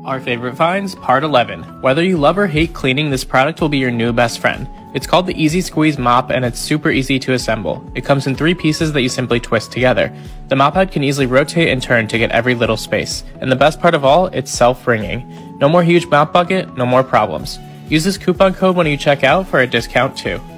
Our favorite finds, part 11. Whether you love or hate cleaning, this product will be your new best friend. It's called the Easy Squeeze Mop and it's super easy to assemble. It comes in 3 pieces that you simply twist together. The mop head can easily rotate and turn to get every little space. And the best part of all, it's self-wringing. No more huge mop bucket, no more problems. Use this coupon code when you check out for a discount too.